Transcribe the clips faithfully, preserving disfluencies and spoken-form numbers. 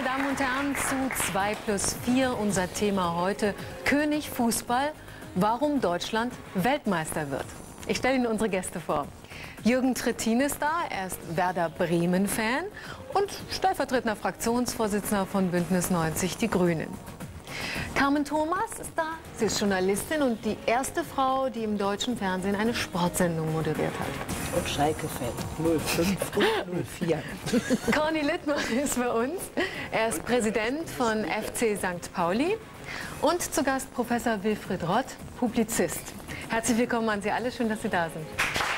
Damen und Herren, zu zwei plus vier unser Thema heute: König Fußball, warum Deutschland Weltmeister wird. Ich stelle Ihnen unsere Gäste vor. Jürgen Trittin ist da, er ist Werder Bremen-Fan und stellvertretender Fraktionsvorsitzender von Bündnis neunzig Die Grünen. Carmen Thomas ist da, sie ist Journalistin und die erste Frau, die im deutschen Fernsehen eine Sportsendung moderiert hat. Und Schalke-Fan, null fünf und null vier. Corny Littmann ist bei uns, er ist Präsident von F C Sankt Pauli und zu Gast Professor Wilfried Rott, Publizist. Herzlich willkommen an Sie alle, schön, dass Sie da sind.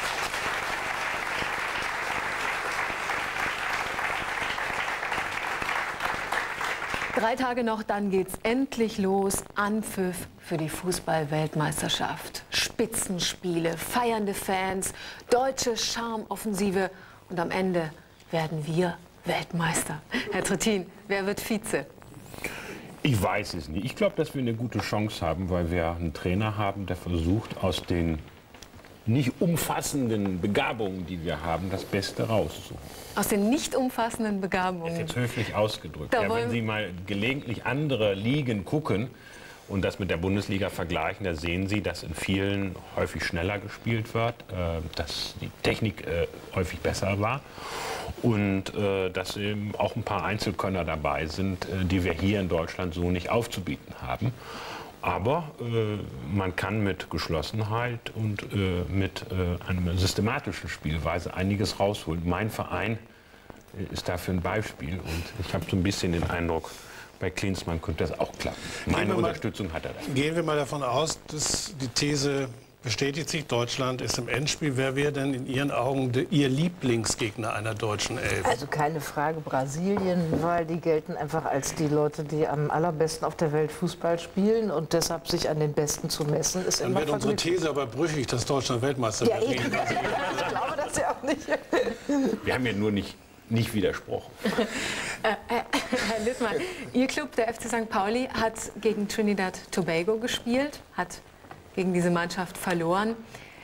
Drei Tage noch, dann geht's endlich los. Anpfiff für die Fußball-Weltmeisterschaft. Spitzenspiele, feiernde Fans, deutsche Charmoffensive und am Ende werden wir Weltmeister. Herr Trittin, wer wird Vize? Ich weiß es nicht. Ich glaube, dass wir eine gute Chance haben, weil wir einen Trainer haben, der versucht, aus den nicht umfassenden Begabungen, die wir haben, das Beste rauszuholen. Aus den nicht umfassenden Begabungen? Das ist jetzt höflich ausgedrückt. Da ja, wenn Sie mal gelegentlich andere Ligen gucken und das mit der Bundesliga vergleichen, da sehen Sie, dass in vielen häufig schneller gespielt wird, äh, dass die Technik äh, häufig besser war und äh, dass eben auch ein paar Einzelkönner dabei sind, äh, die wir hier in Deutschland so nicht aufzubieten haben. Aber äh, man kann mit Geschlossenheit und äh, mit äh, einer systematischen Spielweise einiges rausholen. Mein Verein äh, ist dafür ein Beispiel und ich habe so ein bisschen den Eindruck, bei Klinsmann könnte das auch klappen. Meine Unterstützung hat er da. Gehen wir mal davon aus, dass die These bestätigt sich, Deutschland ist im Endspiel. Wer wäre denn in Ihren Augen de, Ihr Lieblingsgegner einer deutschen Elf? Also keine Frage Brasilien, weil die gelten einfach als die Leute, die am allerbesten auf der Welt Fußball spielen und deshalb sich an den Besten zu messen, ist Dann immer wird unsere These aber brüchig, dass Deutschland Weltmeister ja, wird. ich, ich glaube das ja auch nicht. Wir haben ja nur nicht, nicht widersprochen. äh, äh, Herr Littmann, Ihr Club, der F C Sankt Pauli, hat gegen Trinidad Tobago gespielt, hat gegen diese Mannschaft verloren.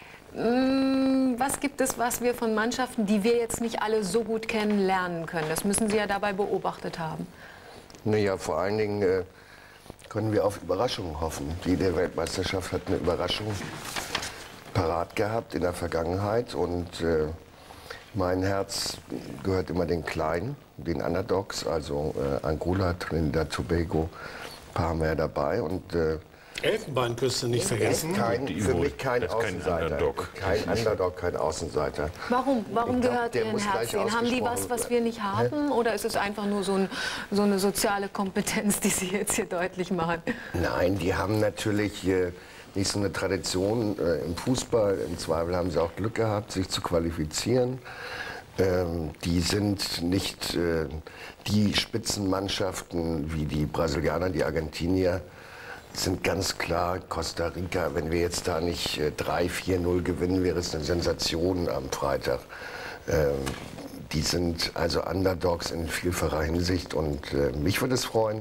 Was gibt es, was wir von Mannschaften, die wir jetzt nicht alle so gut kennen, lernen können? Das müssen Sie ja dabei beobachtet haben. Naja, vor allen Dingen äh, können wir auf Überraschungen hoffen. Jede Weltmeisterschaft hat eine Überraschung parat gehabt in der Vergangenheit. Und äh, mein Herz gehört immer den Kleinen, den Underdogs, also äh, Angola, Trinidad Tobago, ein paar mehr dabei. Und, äh, Elfenbeinküste nicht vergessen. Kein, für mich kein das ist kein Außenseiter. Underdog. Kein Underdog, kein Außenseiter. Warum, Warum Ich glaub, gehört der Ihren muss gleich Herz? Haben die was, ausgesprochen was wir nicht haben? Oder ist es einfach nur so, ein, so eine soziale Kompetenz, die Sie jetzt hier deutlich machen? Nein, die haben natürlich äh, nicht so eine Tradition äh, im Fußball. Im Zweifel haben sie auch Glück gehabt, sich zu qualifizieren. Ähm, die sind nicht äh, die Spitzenmannschaften wie die Brasilianer, die Argentinier. Sind ganz klar Costa Rica. Wenn wir jetzt da nicht äh, drei vier null gewinnen, wäre es eine Sensation am Freitag. Ähm, die sind also Underdogs in vielfacher Hinsicht und äh, mich würde es freuen,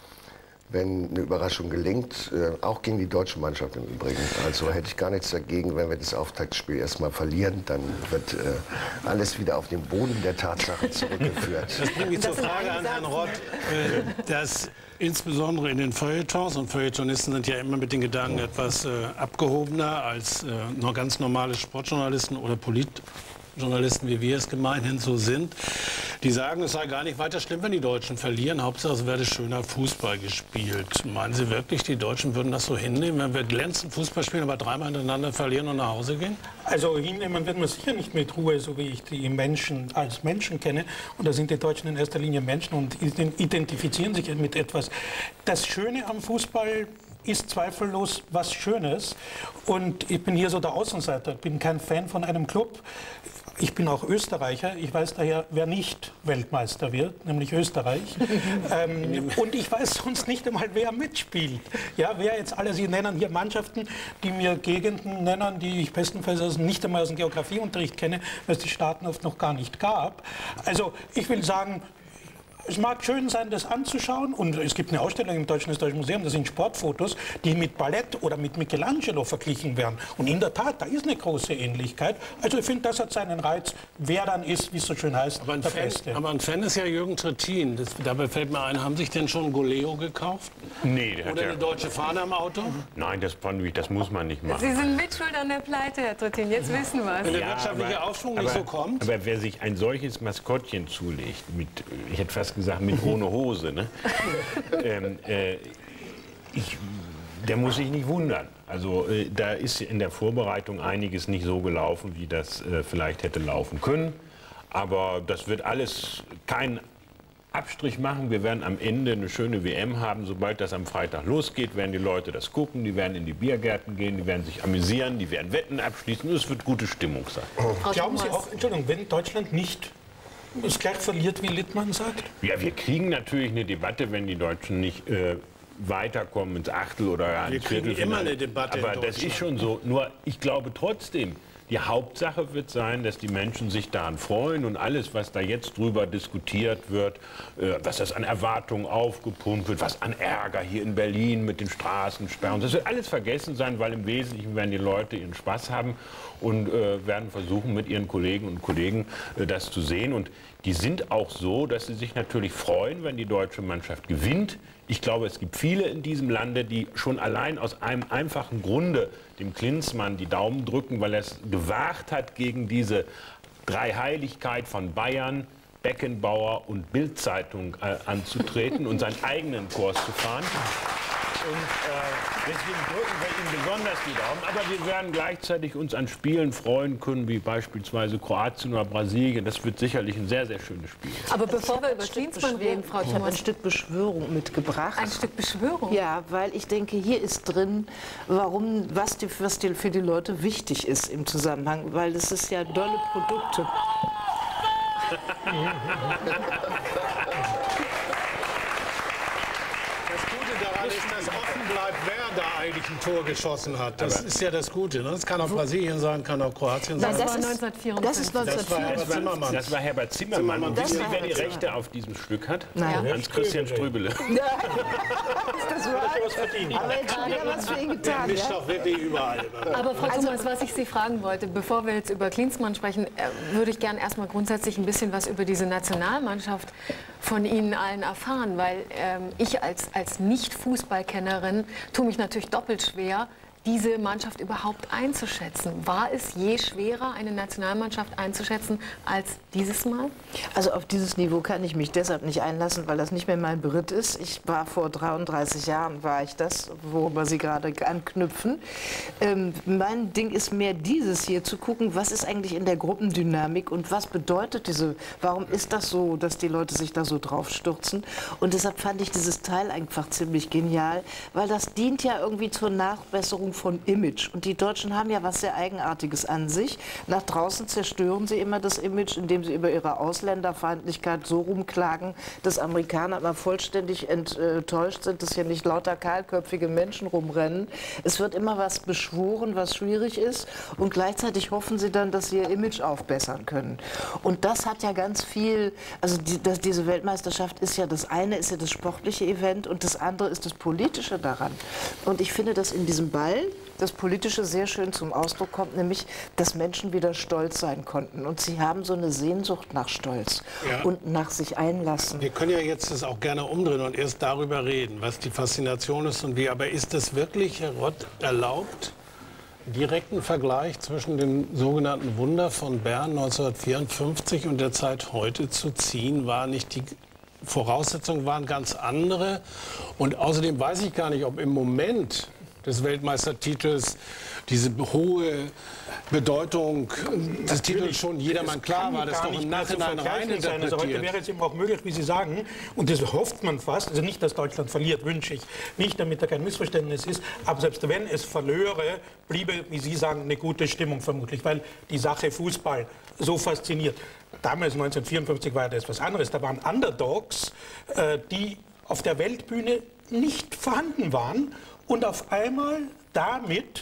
wenn eine Überraschung gelingt, äh, auch gegen die deutsche Mannschaft im Übrigen. Also hätte ich gar nichts dagegen, wenn wir das Auftaktspiel erstmal verlieren, dann wird äh, alles wieder auf den Boden der Tatsachen zurückgeführt. Das bringt mich zur Frage an Herrn Rott, äh, dass insbesondere in den Feuilletons, und Feuilletonisten sind ja immer mit den Gedanken etwas äh, abgehobener als äh, noch ganz normale Sportjournalisten oder Politjournalisten, wie wir es gemeinhin so sind, die sagen, es sei gar nicht weiter schlimm, wenn die Deutschen verlieren. Hauptsache, es werde schöner Fußball gespielt. Meinen Sie wirklich, die Deutschen würden das so hinnehmen, wenn wir glänzend Fußball spielen, aber dreimal hintereinander verlieren und nach Hause gehen? Also hinnehmen wird man sicher nicht mit Ruhe, so wie ich die Menschen als Menschen kenne. Und da sind die Deutschen in erster Linie Menschen und identifizieren sich mit etwas. Das Schöne am Fußball ist zweifellos was Schönes. Und ich bin hier so der Außenseiter. Ich bin kein Fan von einem Club. Ich bin auch Österreicher. Ich weiß daher, wer nicht Weltmeister wird, nämlich Österreich. ähm, und ich weiß sonst nicht einmal, wer mitspielt. Ja, wer jetzt alle, Sie nennen hier Mannschaften, die mir Gegenden nennen, die ich bestenfalls aus, nicht einmal aus dem Geografieunterricht kenne, weil es die Staaten oft noch gar nicht gab. Also ich will sagen, es mag schön sein, das anzuschauen. Und es gibt eine Ausstellung im Deutschen Historischen Museum, das sind Sportfotos, die mit Ballett oder mit Michelangelo verglichen werden. Und in der Tat, da ist eine große Ähnlichkeit. Also ich finde, das hat seinen Reiz. Wer dann ist, wie es so schön heißt, aber ein, der Fan, Beste. aber ein Fan ist ja Jürgen Trittin. Das, dabei fällt mir ein, haben sich denn schon Goleo gekauft? Nee, der hat Oder ja, eine deutsche Fahne am Auto? nein, das, das muss man nicht machen. Sie sind mitschuld an der Pleite, Herr Trittin. Jetzt wissen wir Wenn es. der wirtschaftliche Aufschwung aber, nicht so kommt? aber wer sich ein solches Maskottchen zulegt, mit, ich hätte fast gesagt, mit ohne Hose, ne? ähm, äh, ich, der muss sich nicht wundern. Also äh, da ist in der Vorbereitung einiges nicht so gelaufen, wie das äh, vielleicht hätte laufen können. Aber das wird alles keinen Abstrich machen. Wir werden am Ende eine schöne W M haben. Sobald das am Freitag losgeht, werden die Leute das gucken, die werden in die Biergärten gehen, die werden sich amüsieren, die werden Wetten abschließen und es wird gute Stimmung sein. Glauben Sie auch, Entschuldigung, wenn Deutschland nicht es gleich verliert, wie Littmann sagt? Ja, wir kriegen natürlich eine Debatte, wenn die Deutschen nicht äh, weiterkommen ins Achtel- oder ins kriegen Viertelfinale. immer eine Debatte in Aber das Deutschland. ist schon so. Nur ich glaube trotzdem, die Hauptsache wird sein, dass die Menschen sich daran freuen und alles, was da jetzt drüber diskutiert wird, äh, was das an Erwartungen aufgepumpt wird, was an Ärger hier in Berlin mit den Straßensperren, das wird alles vergessen sein, weil im Wesentlichen werden die Leute ihren Spaß haben und äh, werden versuchen, mit ihren Kollegen und Kollegen äh, das zu sehen. Und die sind auch so, dass sie sich natürlich freuen, wenn die deutsche Mannschaft gewinnt. Ich glaube, es gibt viele in diesem Lande, die schon allein aus einem einfachen Grunde dem Klinsmann die Daumen drücken, weil er es gewagt hat, gegen diese Dreiheiligkeit von Bayern, Beckenbauer und Bild-Zeitung äh, anzutreten und seinen eigenen Kurs zu fahren. Und äh, deswegen drücken wir ihm besonders die Daumen. Aber wir werden gleichzeitig uns an Spielen freuen können, wie beispielsweise Kroatien oder Brasilien. Das wird sicherlich ein sehr, sehr schönes Spiel. Aber Also bevor ich wir habe über ein Stück Klinsmann reden, Frau Ich habe ein Thomas, Stück Beschwörung mitgebracht. ein Stück Beschwörung. Ja, weil ich denke, hier ist drin, warum, was, die, was die, für die Leute wichtig ist im Zusammenhang, weil das ist ja dolle Produkte. Das Gute daran ist, dass offen bleibt, wer da eigentlich ein Tor geschossen hat. Das ist ja das Gute. Ne? Das kann auch Brasilien sein, kann auch Kroatien sein. Das war ist- neunzehnhundertvierundfünfzig. Das ist Das war neunzehnhundertvierundfünfzig. Herbert Zimmermann. Das war Herbert Zimmermann. Zimmermann. Und wissen Das Sie, war wer die Herbert Rechte auf diesem Stück hat? Nein. Hans-Christian Ströbele. Das war, aber jetzt schon wieder was für ihn Der getan. mischt Ja? doch wirklich überall. Aber Frau Thomas, was ich Sie fragen wollte, bevor wir jetzt über Klinsmann sprechen, äh, würde ich gerne erstmal grundsätzlich ein bisschen was über diese Nationalmannschaft von Ihnen allen erfahren, weil ähm, ich als, als Nicht-Fußballkennerin tue mich natürlich doppelt schwer, diese Mannschaft überhaupt einzuschätzen. War es je schwerer, eine Nationalmannschaft einzuschätzen als dieses Mal? Also auf dieses Niveau kann ich mich deshalb nicht einlassen, weil das nicht mehr mein Beritt ist. Ich war vor dreiunddreißig Jahren, war ich das, worüber Sie gerade anknüpfen. Ähm, mein Ding ist mehr dieses hier, zu gucken, was ist eigentlich in der Gruppendynamik und was bedeutet diese, warum ist das so, dass die Leute sich da so drauf stürzen. Und deshalb fand ich dieses Teil einfach ziemlich genial, weil das dient ja irgendwie zur Nachbesserung von Image. Und die Deutschen haben ja was sehr Eigenartiges an sich. Nach draußen zerstören sie immer das Image, indem sie über ihre Ausländerfeindlichkeit so rumklagen, dass Amerikaner immer vollständig enttäuscht sind, dass hier nicht lauter kahlköpfige Menschen rumrennen. Es wird immer was beschworen, was schwierig ist. Und gleichzeitig hoffen sie dann, dass sie ihr Image aufbessern können. Und das hat ja ganz viel, also die, das, diese Weltmeisterschaft ist ja, das eine ist ja das sportliche Event und das andere ist das Politische daran. Und ich finde, dass in diesem Ball das Politische sehr schön zum Ausdruck kommt, nämlich, dass Menschen wieder stolz sein konnten. Und sie haben so eine Sehnsucht nach Stolz Ja. und nach sich einlassen. Wir können ja jetzt das auch gerne umdrehen und erst darüber reden, was die Faszination ist und wie. Aber ist es wirklich, Herr Rott, erlaubt, direkten Vergleich zwischen dem sogenannten Wunder von Bern neunzehnhundertvierundfünfzig und der Zeit heute zu ziehen? War nicht die Voraussetzungen waren ganz andere? Und außerdem weiß ich gar nicht, ob im Moment des Weltmeistertitels diese hohe Bedeutung des Titels schon jedermann klar war, das doch im Nachhinein reininterpretiert. Also heute wäre es eben auch möglich, wie Sie sagen, und das hofft man fast, also nicht, dass Deutschland verliert, wünsche ich nicht, damit da kein Missverständnis ist, aber selbst wenn es verlöre, bliebe, wie Sie sagen, eine gute Stimmung vermutlich, weil die Sache Fußball so fasziniert. Damals, neunzehnhundertvierundfünfzig, war das was anderes, da waren Underdogs, äh, die auf der Weltbühne nicht vorhanden waren und auf einmal damit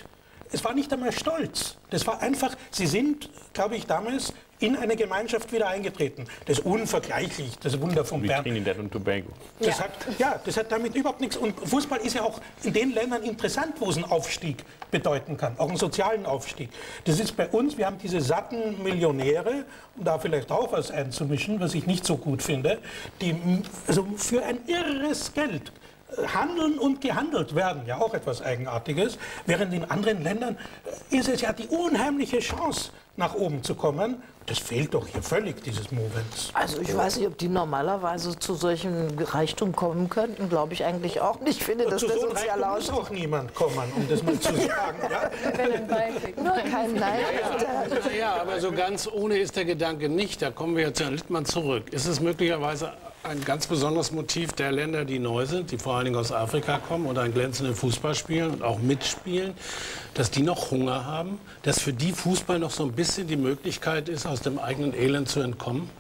es war nicht einmal Stolz. Das war einfach, sie sind, glaube ich, damals in eine Gemeinschaft wieder eingetreten. Das ist unvergleichlich, das Wunder von Wie Bern. Trinidad und Tobago. Das Ja. hat, ja, das hat damit überhaupt nichts. Und Fußball ist ja auch in den Ländern interessant, wo es einen Aufstieg bedeuten kann, auch einen sozialen Aufstieg. Das ist bei uns, wir haben diese satten Millionäre, um da vielleicht auch was einzumischen, was ich nicht so gut finde, die also für ein irres Geld handeln und gehandelt werden, ja auch etwas Eigenartiges, während in anderen Ländern ist es ja die unheimliche Chance, nach oben zu kommen. Das fehlt doch hier völlig, dieses Movens. Also ich weiß nicht, ob die normalerweise zu solchem Reichtum kommen könnten, glaube ich eigentlich auch nicht. Ich finde, dass Zu das so einem uns ja Reichtum muss lauscht. auch niemand kommen, um das mal zu sagen. Ja? Wenn ein Ball Nur kein Nein. Ja, aber so ganz ohne ist der Gedanke nicht. Da kommen wir jetzt zu Herrn Littmann zurück. Ist es möglicherweise ein ganz besonderes Motiv der Länder, die neu sind, die vor allen Dingen aus Afrika kommen und einen glänzenden Fußball spielen und auch mitspielen, dass die noch Hunger haben, dass für die Fußball noch so ein bisschen die Möglichkeit ist, aus dem eigenen Elend zu entkommen?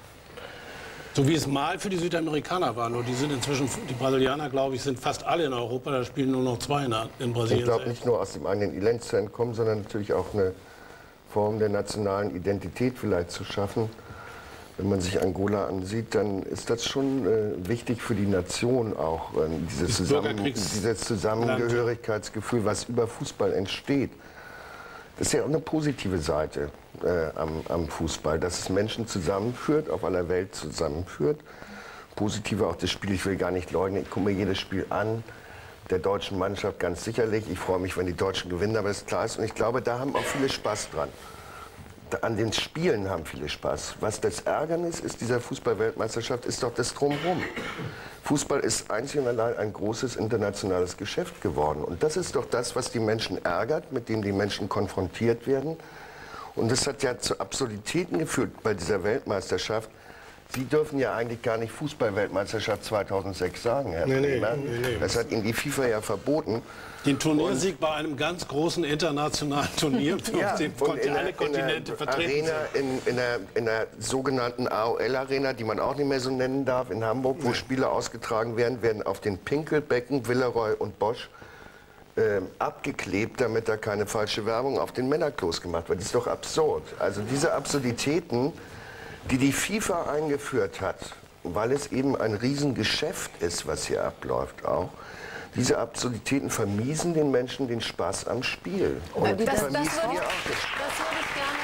So wie es mal für die Südamerikaner war. Nur die sind inzwischen, die Brasilianer, glaube ich, sind fast alle in Europa. Da spielen nur noch zwei in, in Brasilien. Ich glaube nicht nur aus dem eigenen Elend zu entkommen, sondern natürlich auch eine Form der nationalen Identität vielleicht zu schaffen. Wenn man sich Angola ansieht, dann ist das schon äh, wichtig für die Nation auch, äh, dieses, Zusammen dieses Zusammengehörigkeitsgefühl, was über Fußball entsteht. Das ist ja auch eine positive Seite äh, am, am Fußball, dass es Menschen zusammenführt, auf aller Welt zusammenführt. Positive auch das Spiel, ich will gar nicht leugnen, ich gucke mir jedes Spiel an, der deutschen Mannschaft ganz sicherlich. Ich freue mich, wenn die Deutschen gewinnen, aber das klar ist. Und ich glaube, da haben auch viele Spaß dran. An den Spielen haben viele Spaß. Was das Ärgernis ist dieser Fußball-Weltmeisterschaft, ist doch das Drumherum. Fußball ist einzig und allein ein großes internationales Geschäft geworden. Und das ist doch das, was die Menschen ärgert, mit dem die Menschen konfrontiert werden. Und das hat ja zu Absurditäten geführt bei dieser Weltmeisterschaft. Sie dürfen ja eigentlich gar nicht Fußball-Weltmeisterschaft zweitausendsechs sagen, Herr Nee, nee, Bremer. nee, nee. Das hat Ihnen die FIFA ja verboten. Den Turniersieg bei einem ganz großen internationalen Turnier, auf dem und in alle der, Kontinente in der vertreten Arena, sind. in, in, der, in der sogenannten A O L-Arena, die man auch nicht mehr so nennen darf, in Hamburg, wo Spiele ausgetragen werden, werden auf den Pinkelbecken, Villeroy und Bosch äh, abgeklebt, damit da keine falsche Werbung auf den Männerklos gemacht wird. Das ist doch absurd. Also diese Absurditäten, die die FIFA eingeführt hat, weil es eben ein Riesengeschäft ist, was hier abläuft auch, diese Absurditäten vermiesen den Menschen den Spaß am Spiel. Und Das, das, vermiesen würde, wir das auch würde den Spaß. ich gerne.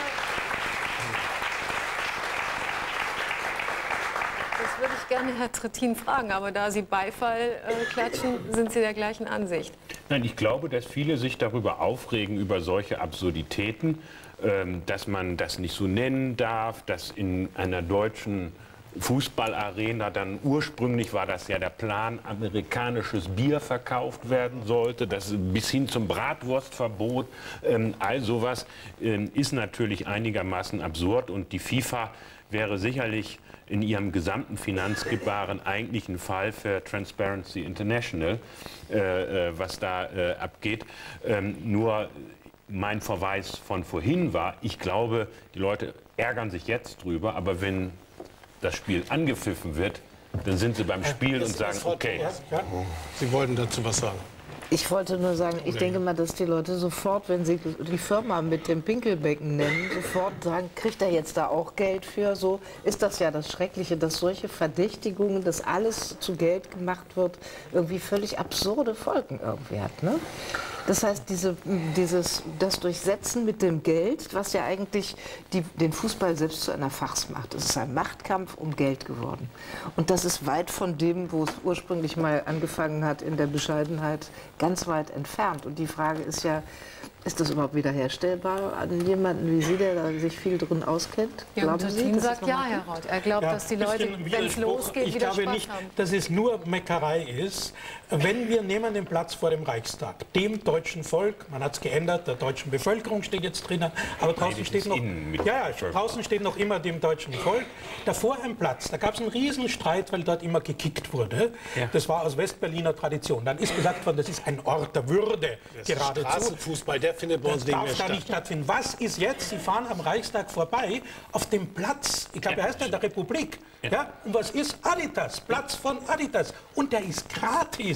Das würde ich gerne Herr Trittin fragen, aber da Sie Beifall äh, klatschen, sind Sie der gleichen Ansicht. Nein, ich glaube, dass viele sich darüber aufregen, über solche Absurditäten, ähm, dass man das nicht so nennen darf, dass in einer deutschen Fußballarena, dann ursprünglich war das ja der Plan, amerikanisches Bier verkauft werden sollte, das bis hin zum Bratwurstverbot, ähm, all sowas ähm, ist natürlich einigermaßen absurd und die FIFA wäre sicherlich in ihrem gesamten Finanzgebaren eigentlich ein Fall für Transparency International, äh, äh, was da äh, abgeht. Ähm, nur mein Verweis von vorhin war, ich glaube, die Leute ärgern sich jetzt drüber, aber wenn das Spiel angepfiffen wird, dann sind sie beim Spiel und sagen, okay. Ja? Sie wollten dazu was sagen. Ich wollte nur sagen, ich denke mal, dass die Leute sofort, wenn sie die Firma mit dem Pinkelbecken nennen, sofort sagen, kriegt er jetzt da auch Geld für? So ist das ja das Schreckliche, dass solche Verdächtigungen, dass alles zu Geld gemacht wird, irgendwie völlig absurde Folgen irgendwie hat. Ne? Das heißt, diese, dieses, das Durchsetzen mit dem Geld, was ja eigentlich die, den Fußball selbst zu einer Farce macht. Es ist ein Machtkampf um Geld geworden. Und das ist weit von dem, wo es ursprünglich mal angefangen hat, in der Bescheidenheit, ganz weit entfernt. Und die Frage ist ja, ist das überhaupt wiederherstellbar an jemanden wie Sie, der da sich viel drin auskennt? Jürgen Glauben Sie, Trittin dass sagt es ja, noch mal Herr Roth. Er glaubt, Ja, dass die ein Leute, bisschen wenn es Widerspruch. losgeht, ich wieder glaube Spaß nicht, haben. dass es nur Meckerei ist. Wenn wir nehmen den Platz vor dem Reichstag, dem deutschen Volk, man hat es geändert, der deutschen Bevölkerung steht jetzt drinnen, aber draußen das steht ist noch, innen mit ja, ja, Bevölkerung. draußen steht noch immer dem deutschen Volk. Davor ein Platz, da gab es einen riesen Streit, weil dort immer gekickt wurde. Ja. Das war aus Westberliner Tradition. Dann ist gesagt worden, das ist ein Ort der Würde geradezu. Straßenfußball, der findet bei uns Das nicht darf mehr da statt. nicht stattfinden. Was ist jetzt? Sie fahren am Reichstag vorbei auf dem Platz, ich glaube, er heißt ja der Republik. Ja. Ja? Und was ist Adidas? Platz von Adidas. Und der ist gratis.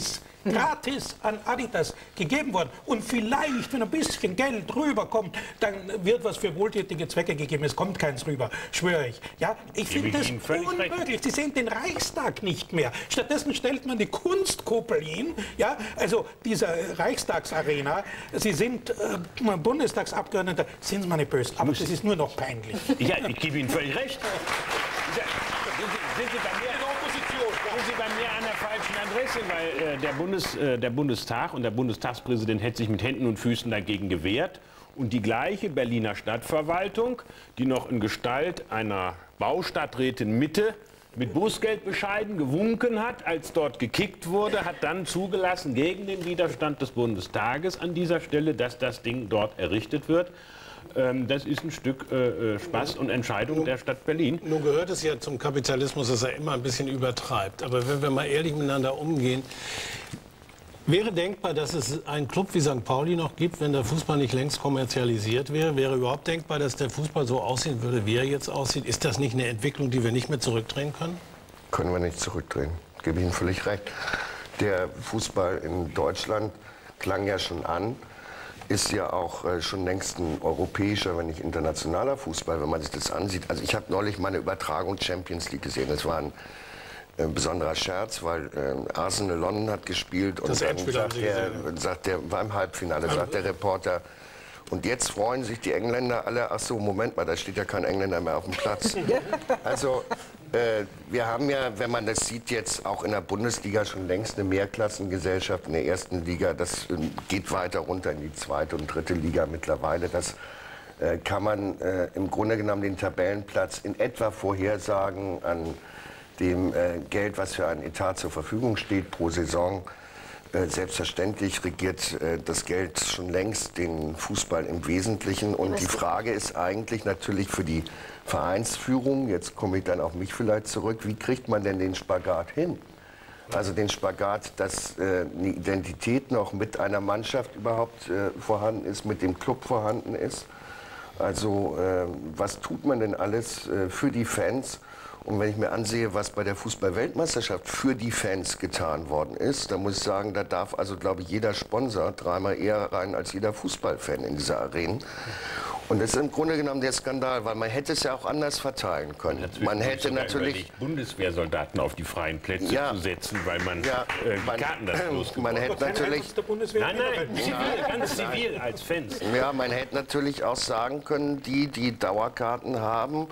gratis an Adidas gegeben worden. Und vielleicht, wenn ein bisschen Geld rüberkommt, dann wird was für wohltätige Zwecke gegeben. Es kommt keins rüber, schwöre ich. Ja, ich finde das unmöglich. Sie sehen den Reichstag nicht mehr. Stattdessen stellt man die Kunstkuppel hin. Ja, also dieser Reichstagsarena. Sie sind äh, Bundestagsabgeordneter. Sind Sie mal nicht böse, aber das ist nur noch peinlich. Ja, ich gebe Ihnen völlig recht. Sind Sie, sind Sie bei mir in der Opposition? Sind Sie bei mir an der falschen Adresse? Weil äh, der, Bundes, äh, der Bundestag und der Bundestagspräsident hätte sich mit Händen und Füßen dagegen gewehrt. Und die gleiche Berliner Stadtverwaltung, die noch in Gestalt einer Baustadträtin Mitte mit Bußgeldbescheiden gewunken hat, als dort gekickt wurde, hat dann zugelassen, gegen den Widerstand des Bundestages an dieser Stelle, dass das Ding dort errichtet wird. Ähm, das ist ein Stück äh, Spaß und Entscheidung nun, der Stadt Berlin. Nun gehört es ja zum Kapitalismus, dass er immer ein bisschen übertreibt. Aber wenn wir mal ehrlich miteinander umgehen, wäre denkbar, dass es einen Club wie Sankt Pauli noch gibt, wenn der Fußball nicht längst kommerzialisiert wäre? Wäre überhaupt denkbar, dass der Fußball so aussehen würde, wie er jetzt aussieht? Ist das nicht eine Entwicklung, die wir nicht mehr zurückdrehen können? Können wir nicht zurückdrehen. Gebe ich Ihnen völlig recht. Der Fußball in Deutschland klang ja schon an, ist ja auch äh, schon längst ein europäischer, wenn nicht internationaler Fußball, wenn man sich das ansieht. Also ich habe neulich meine Übertragung Champions League gesehen. Das war ein äh, besonderer Scherz, weil äh, Arsenal London hat gespielt und das dann sagt der, gesehen, sagt der, war im Halbfinale, sagt der Reporter, und jetzt freuen sich die Engländer alle, ach so, Moment mal, da steht ja kein Engländer mehr auf dem Platz. Also äh, wir haben ja, wenn man das sieht, jetzt auch in der Bundesliga schon längst eine Mehrklassengesellschaft in der ersten Liga. Das äh, geht weiter runter in die zweite und dritte Liga mittlerweile. Das äh, kann man äh, im Grunde genommen den Tabellenplatz in etwa vorhersagen an dem äh, Geld, was für einen Etat zur Verfügung steht pro Saison. Selbstverständlich regiert äh, das Geld schon längst den Fußball im Wesentlichen. Und die Frage ist eigentlich natürlich für die Vereinsführung, jetzt komme ich dann auf mich vielleicht zurück, wie kriegt man denn den Spagat hin? Also den Spagat, dass äh, eine Identität noch mit einer Mannschaft überhaupt äh, vorhanden ist, mit dem Club vorhanden ist. Also äh, was tut man denn alles äh, für die Fans? Und wenn ich mir ansehe, was bei der Fußball-Weltmeisterschaft für die Fans getan worden ist, dann muss ich sagen, da darf also, glaube ich, jeder Sponsor dreimal eher rein als jeder Fußballfan in dieser Arena. Und das ist im Grunde genommen der Skandal, weil man hätte es ja auch anders verteilen können. Man hätte natürlich Bundeswehrsoldaten auf die freien Plätze ja, zu setzen, weil man ja, äh, die man, Karten das losgeworden. Man hätte natürlich nein, nein, zivil, ganz zivil als Fans. Ja, man hätte natürlich auch sagen können, die, die Dauerkarten haben,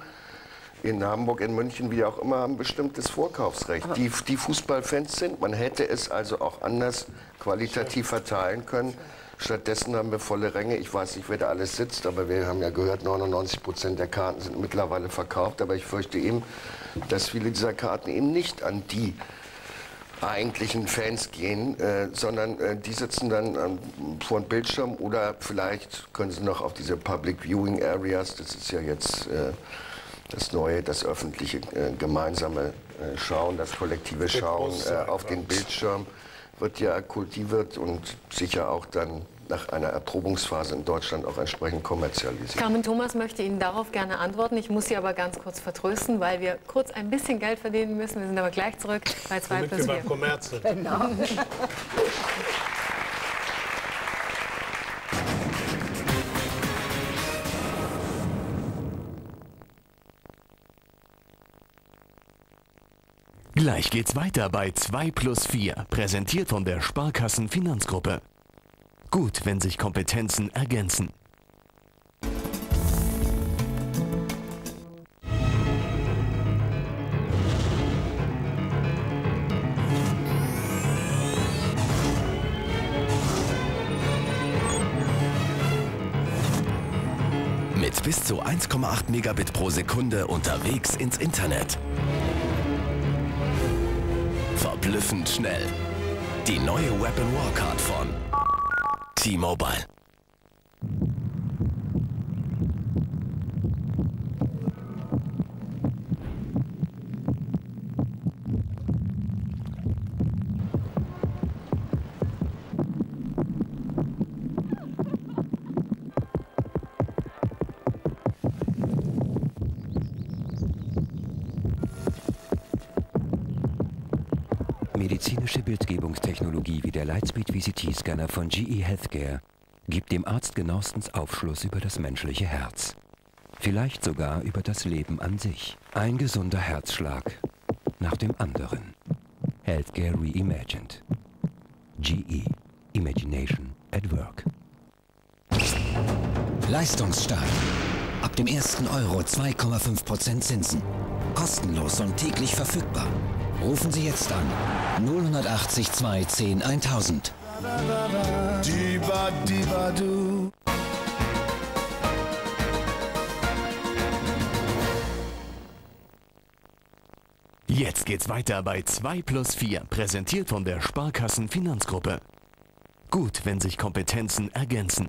in Hamburg, in München, wie auch immer, haben bestimmtes Vorkaufsrecht. Die, die Fußballfans sind. Man hätte es also auch anders qualitativ verteilen können. Stattdessen haben wir volle Ränge. Ich weiß nicht, wer da alles sitzt, aber wir haben ja gehört, neunundneunzig Prozent der Karten sind mittlerweile verkauft. Aber ich fürchte eben, dass viele dieser Karten eben nicht an die eigentlichen Fans gehen, äh, sondern äh, die sitzen dann ähm, vor dem Bildschirm oder vielleicht können sie noch auf diese Public Viewing Areas, das ist ja jetzt äh, das neue, das öffentliche äh, gemeinsame äh, Schauen, das kollektive Schauen äh, auf den Bildschirm wird ja kultiviert und sicher auch dann nach einer Erprobungsphase in Deutschland auch entsprechend kommerzialisiert. Carmen Thomas möchte Ihnen darauf gerne antworten. Ich muss Sie aber ganz kurz vertrösten, weil wir kurz ein bisschen Geld verdienen müssen. Wir sind aber gleich zurück bei zwei plus vier. Genau. Gleich geht's weiter bei zwei plus vier, präsentiert von der Sparkassen Finanzgruppe. Gut, wenn sich Kompetenzen ergänzen. Mit bis zu eins Komma acht Megabit pro Sekunde unterwegs ins Internet. Verblüffend schnell. Die neue Web and War Card von T-Mobile. Medizinische Bildgebungstechnologie wie der Lightspeed V C T-Scanner von G E Healthcare gibt dem Arzt genauestens Aufschluss über das menschliche Herz. Vielleicht sogar über das Leben an sich. Ein gesunder Herzschlag nach dem anderen. Healthcare Reimagined. G E. Imagination at Work. Leistungsstark. Ab dem ersten Euro zwei Komma fünf Prozent Zinsen. Kostenlos und täglich verfügbar. Rufen Sie jetzt an. null achtzig zwei zehn tausend. Jetzt geht's weiter bei zwei plus vier, präsentiert von der Sparkassen Finanzgruppe. Gut, wenn sich Kompetenzen ergänzen.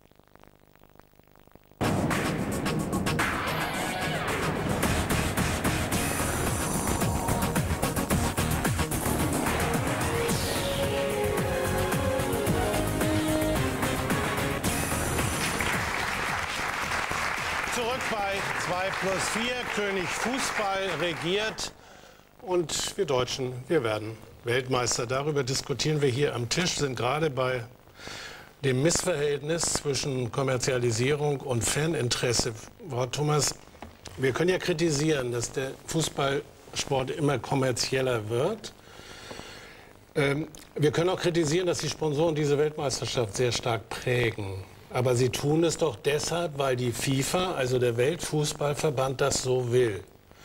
Zurück bei zwei plus vier. König Fußball regiert. Und wir Deutschen, wir werden Weltmeister. Darüber diskutieren wir hier am Tisch, sind gerade bei dem Missverhältnis zwischen Kommerzialisierung und Faninteresse. Frau Thomas, wir können ja kritisieren, dass der Fußballsport immer kommerzieller wird. Ähm, wir können auch kritisieren, dass die Sponsoren diese Weltmeisterschaft sehr stark prägen. Aber sie tun es doch deshalb, weil die FIFA, also der Weltfußballverband, das so will.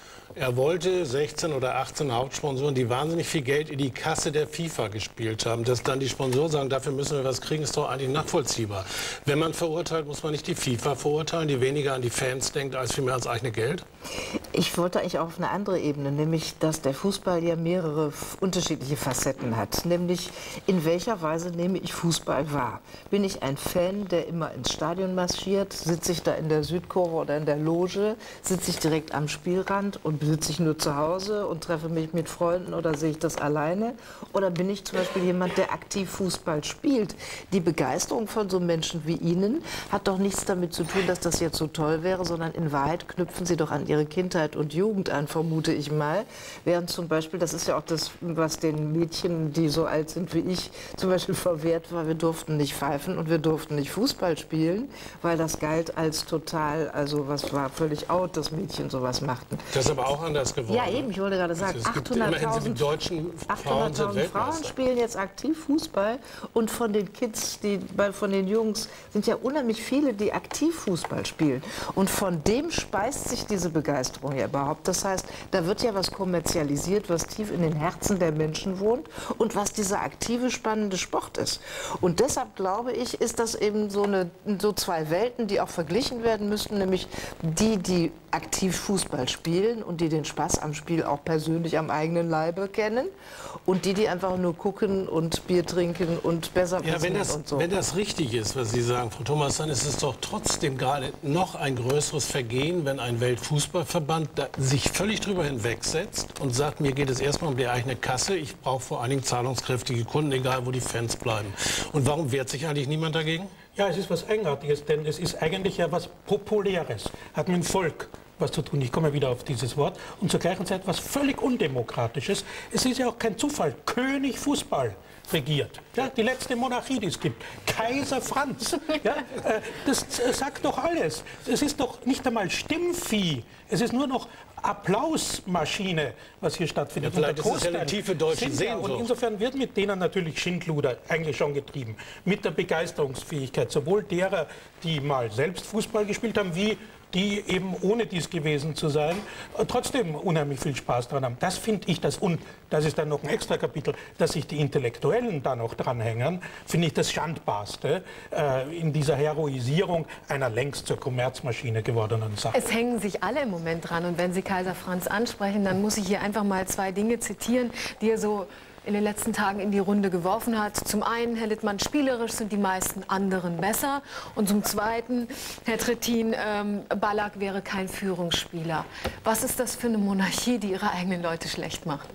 Er wollte sechzehn oder achtzehn Hauptsponsoren, die wahnsinnig viel Geld in die Kasse der FIFA gespielt haben. Dass dann die Sponsoren sagen, dafür müssen wir was kriegen, ist doch eigentlich nachvollziehbar. Wenn man verurteilt, muss man nicht die FIFA verurteilen, die weniger an die Fans denkt, als vielmehr ans eigene Geld? Ich wollte eigentlich auch auf eine andere Ebene, nämlich, dass der Fußball ja mehrere unterschiedliche Facetten hat. Nämlich, in welcher Weise nehme ich Fußball wahr? Bin ich ein Fan, der immer ins Stadion marschiert? Sitze ich da in der Südkurve oder in der Loge? Sitze ich direkt am Spielrand und sitze ich nur zu Hause und treffe mich mit Freunden oder sehe ich das alleine? Oder bin ich zum Beispiel jemand, der aktiv Fußball spielt? Die Begeisterung von so Menschen wie Ihnen hat doch nichts damit zu tun, dass das jetzt so toll wäre, sondern in Wahrheit knüpfen Sie doch an Ihre Kindheit und Jugend an, vermute ich mal. Während zum Beispiel, das ist ja auch das, was den Mädchen, die so alt sind wie ich, zum Beispiel verwehrt war, wir durften nicht pfeifen und wir durften nicht Fußball spielen, weil das galt als total, also was war völlig out, dass Mädchen sowas machten. Das ist aber auch anders geworden. Ja, eben, ich wollte gerade sagen, also achthunderttausend Frauen, Frauen spielen jetzt aktiv Fußball und von den Kids, die, von den Jungs, sind ja unheimlich viele, die aktiv Fußball spielen. Und von dem speist sich diese Begeisterung ja überhaupt. Das heißt, da wird ja was kommerzialisiert, was tief in den Herzen der Menschen wohnt und was dieser aktive, spannende Sport ist. Und deshalb glaube ich, ist das eben so, eine, so zwei Welten, die auch verglichen werden müssten, nämlich die, die aktiv Fußball spielen und die den Spaß am Spiel auch persönlich am eigenen Leibe kennen und die, die einfach nur gucken und Bier trinken und besser ja, wenn das, und so. Wenn das richtig ist, was Sie sagen, Frau Thomas, dann ist es doch trotzdem gerade noch ein größeres Vergehen, wenn ein Weltfußballverband da sich völlig drüber hinwegsetzt und sagt, mir geht es erstmal um die eigene Kasse, ich brauche vor allen Dingen zahlungskräftige Kunden, egal wo die Fans bleiben. Und warum wehrt sich eigentlich niemand dagegen? Ja, es ist was Eigenartiges, denn es ist eigentlich ja was Populäres, hat mit dem Volk was zu tun. Ich komme wieder auf dieses Wort. Und zur gleichen Zeit was völlig Undemokratisches. Es ist ja auch kein Zufall. König Fußball regiert. Ja, die letzte Monarchie, die es gibt. Kaiser Franz. Ja, äh, das sagt doch alles. Es ist doch nicht einmal Stimmvieh. Es ist nur noch Applausmaschine, was hier stattfindet. Ja, vielleicht ist es ja eine tiefe deutsche Sehnsucht. Und insofern wird mit denen natürlich Schindluder eigentlich schon getrieben. Mit der Begeisterungsfähigkeit sowohl derer, die mal selbst Fußball gespielt haben, wie die eben ohne dies gewesen zu sein, trotzdem unheimlich viel Spaß dran haben. Das finde ich das, und das ist dann noch ein extra Kapitel, dass sich die Intellektuellen da noch dranhängen, finde ich das Schandbarste äh, in dieser Heroisierung einer längst zur Kommerzmaschine gewordenen Sache. Es hängen sich alle im Moment dran, und wenn Sie Kaiser Franz ansprechen, dann muss ich hier einfach mal zwei Dinge zitieren, die er so in den letzten Tagen in die Runde geworfen hat. Zum einen, Herr Littmann, spielerisch sind die meisten anderen besser. Und zum Zweiten, Herr Trittin, ähm, Ballack wäre kein Führungsspieler. Was ist das für eine Monarchie, die ihre eigenen Leute schlecht macht?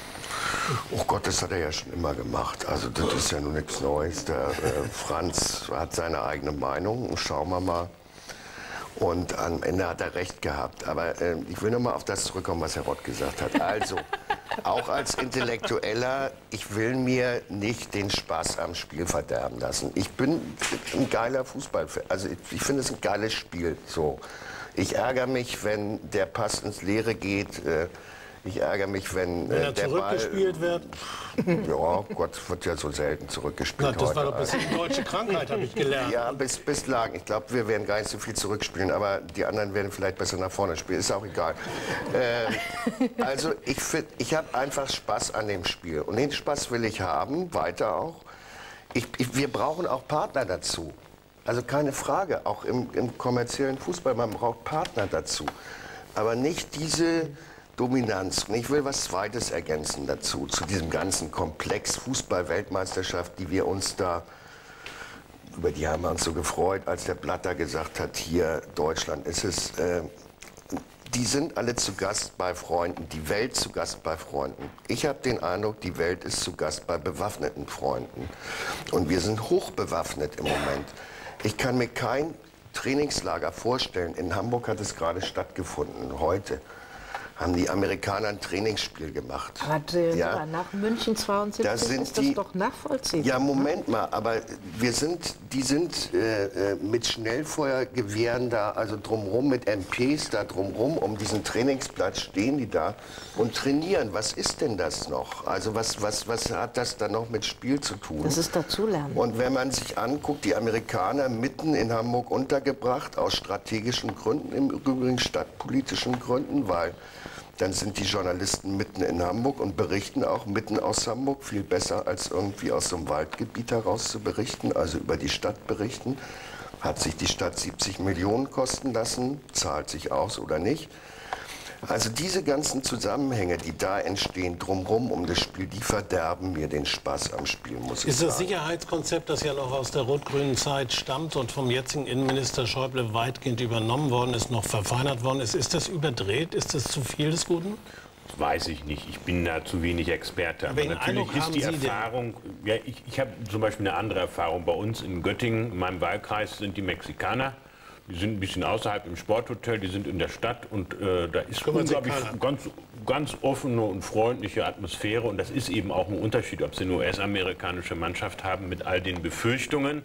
Oh Gott, das hat er ja schon immer gemacht. Also das ist ja nun nichts Neues. Der äh, Franz hat seine eigene Meinung. Schauen wir mal. Und am Ende hat er recht gehabt. Aber äh, ich will noch mal auf das zurückkommen, was Herr Rott gesagt hat. Also, auch als Intellektueller, ich will mir nicht den Spaß am Spiel verderben lassen. Ich bin ein geiler Fußballfan. Also ich, ich finde es ein geiles Spiel. So. Ich ärgere mich, wenn der Pass ins Leere geht. Äh, Ich ärgere mich, wenn, wenn äh, er der zurückgespielt Ball, wird. Ja, Gott, wird ja so selten zurückgespielt. Na, das heute. war doch ein bisschen deutsche Krankheit, habe ich gelernt. Ja, bis, bislang. Ich glaube, wir werden gar nicht so viel zurückspielen, aber die anderen werden vielleicht besser nach vorne spielen. Ist auch egal. äh, also ich, ich habe einfach Spaß an dem Spiel. Und den Spaß will ich haben, weiter auch. Ich, ich, wir brauchen auch Partner dazu. Also keine Frage, auch im, im kommerziellen Fußball, man braucht Partner dazu. Aber nicht diese Dominanz. Und ich will was Zweites ergänzen dazu, zu diesem ganzen Komplex Fußball-Weltmeisterschaft, die wir uns da, über die haben wir uns so gefreut, als der Blatter gesagt hat, hier Deutschland ist es. Äh, die sind alle zu Gast bei Freunden, die Welt zu Gast bei Freunden. Ich habe den Eindruck, die Welt ist zu Gast bei bewaffneten Freunden. Und wir sind hochbewaffnet im Moment. Ich kann mir kein Trainingslager vorstellen. In Hamburg hat es gerade stattgefunden, heute haben die Amerikaner ein Trainingsspiel gemacht. Aber äh, ja? nach München zweiundsiebzig da sind ist das die, doch nachvollziehbar. Ja, Moment mal, aber wir sind, die sind äh, mit Schnellfeuergewehren da, also drumherum, mit M Ps da drumherum, um diesen Trainingsplatz stehen die da und trainieren. Was ist denn das noch? Also was, was, was hat das dann noch mit Spiel zu tun? Das ist Dazulernen. Und wenn man sich anguckt, die Amerikaner mitten in Hamburg untergebracht, aus strategischen Gründen, im Übrigen stadtpolitischen Gründen, weil dann sind die Journalisten mitten in Hamburg und berichten auch mitten aus Hamburg, viel besser als irgendwie aus so einem Waldgebiet heraus zu berichten, also über die Stadt berichten. Hat sich die Stadt siebzig Millionen kosten lassen, zahlt sich aus oder nicht. Also diese ganzen Zusammenhänge, die da entstehen drumherum um das Spiel, die verderben mir den Spaß am Spiel, muss ich Ist das sagen. Sicherheitskonzept, das ja noch aus der rot-grünen Zeit stammt und vom jetzigen Innenminister Schäuble weitgehend übernommen worden ist, noch verfeinert worden ist, ist das überdreht? Ist das zu viel des Guten? Weiß ich nicht. Ich bin da zu wenig Experte. Aber Welchen natürlich Eindruck ist haben die Sie denn? Erfahrung, ja, ich, ich habe zum Beispiel eine andere Erfahrung. Bei uns in Göttingen, in meinem Wahlkreis, sind die Mexikaner. Die sind ein bisschen außerhalb im Sporthotel, die sind in der Stadt und äh, da ist unglaublich ganz, ganz offene und freundliche Atmosphäre und das ist eben auch ein Unterschied, ob sie eine U S-amerikanische Mannschaft haben mit all den Befürchtungen,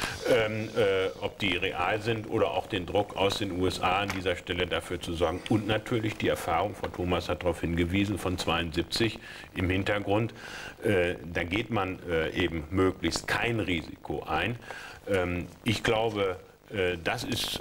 ähm, äh, ob die real sind oder auch den Druck aus den U S A an dieser Stelle dafür zu sorgen und natürlich die Erfahrung, Frau Thomas hat darauf hingewiesen, von zweiundsiebzig im Hintergrund, äh, da geht man äh, eben möglichst kein Risiko ein. Ähm, ich glaube, das ist,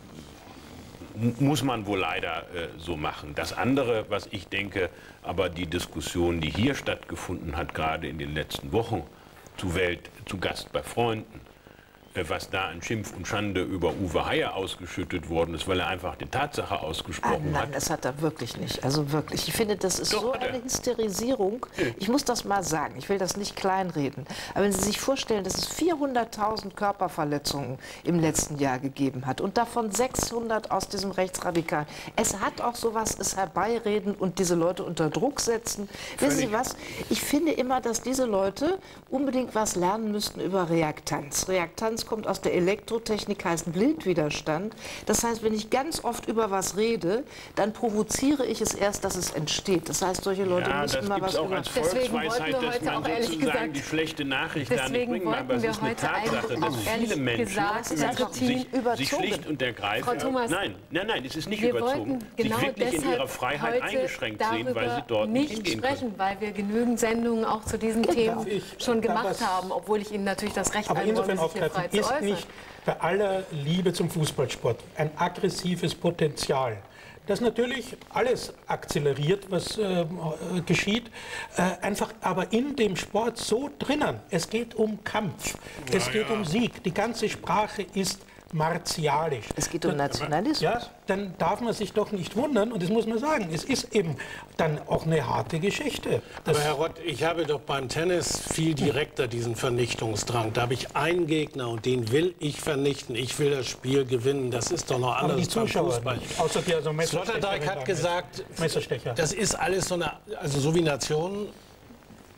muss man wohl leider so machen. Das andere, was ich denke, aber die Diskussion, die hier stattgefunden hat, gerade in den letzten Wochen, zu Welt, zu Gast bei Freunden, was da an Schimpf und Schande über Uwe Heier ausgeschüttet worden ist, weil er einfach die Tatsache ausgesprochen ah, nein, hat. das hat er wirklich nicht. Also wirklich. Ich finde, das ist Doch, so hat er. eine Hysterisierung. Ich muss das mal sagen. Ich will das nicht kleinreden. Aber wenn Sie sich vorstellen, dass es vierhunderttausend Körperverletzungen im letzten Jahr gegeben hat und davon sechshundert aus diesem Rechtsradikalen. Es hat auch sowas, es herbeireden und diese Leute unter Druck setzen. Wissen Sie was? Ich finde immer, dass diese Leute unbedingt was lernen müssten über Reaktanz. Reaktanz kommt aus der Elektrotechnik, heißt Blindwiderstand. Das heißt, wenn ich ganz oft über was rede, dann provoziere ich es erst, dass es entsteht. Das heißt, solche Leute Ja, müssen das mal gibt was es auch über... als Deswegen Volksweisheit, wollten wir dass heute man auch ehrlich sozusagen gesagt- die schlechte Nachricht gar nicht Deswegen bringen kann. Aber es wollten wir ist eine heute Tatsache, eigentlich dass auch ehrlich viele Menschen gesagt, Das ist einfach sich, sich überzogen. schlicht und ergreifend... Frau Thomas, nein, nein, nein, es ist nicht wir überzogen. wollten genau sich wirklich in deshalb ihrer Freiheit heute eingeschränkt sehen, weil sie dort nicht nicht hingehen sprechen, können. weil wir genügend Sendungen auch zu diesen Themen ich schon da gemacht was- haben, obwohl ich Ihnen natürlich das Recht Aber einräume, insofern sich hier frei aufgreifen, zu ist äußern. nicht bei aller Liebe zum Fußballsport ein aggressives Potenzial, das natürlich alles akzeleriert, was äh, geschieht, äh, einfach aber in dem Sport so drinnen. Es geht um Kampf, es Na geht ja. um Sieg, die ganze Sprache ist martialisch. Es geht um Dann- Nationalismus. Ja, dann darf man sich doch nicht wundern, und das muss man sagen, es ist eben dann auch eine harte Geschichte. Das Aber Herr Rott, ich habe doch beim Tennis viel direkter diesen Vernichtungsdrang. Da habe ich einen Gegner und den will ich vernichten. Ich will das Spiel gewinnen. Das ist doch noch aber anders die beim Zuschauer Fußball. nicht, außer die also Messerstecher. Sloterdijk hat gesagt, Messerstecher. das ist alles so eine, also so wie Nationen